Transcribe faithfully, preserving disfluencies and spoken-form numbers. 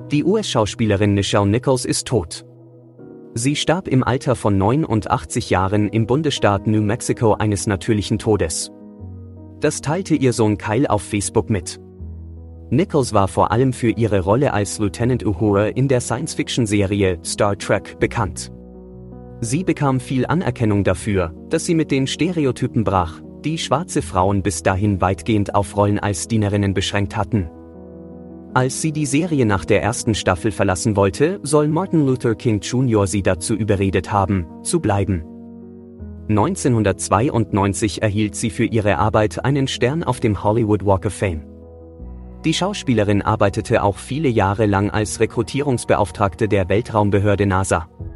Die U S-Schauspielerin Nichelle Nichols ist tot. Sie starb im Alter von neunundachtzig Jahren im Bundesstaat New Mexico eines natürlichen Todes. Das teilte ihr Sohn Kyle auf Facebook mit. Nichols war vor allem für ihre Rolle als Lieutenant Uhura in der Science-Fiction-Serie Star Trek bekannt. Sie bekam viel Anerkennung dafür, dass sie mit den Stereotypen brach, die schwarze Frauen bis dahin weitgehend auf Rollen als Dienerinnen beschränkt hatten. Als sie die Serie nach der ersten Staffel verlassen wollte, soll Martin Luther King Junior sie dazu überredet haben, zu bleiben. neunzehnhundertzweiundneunzig erhielt sie für ihre Arbeit einen Stern auf dem Hollywood Walk of Fame. Die Schauspielerin arbeitete auch viele Jahre lang als Rekrutierungsbeauftragte der Weltraumbehörde NASA.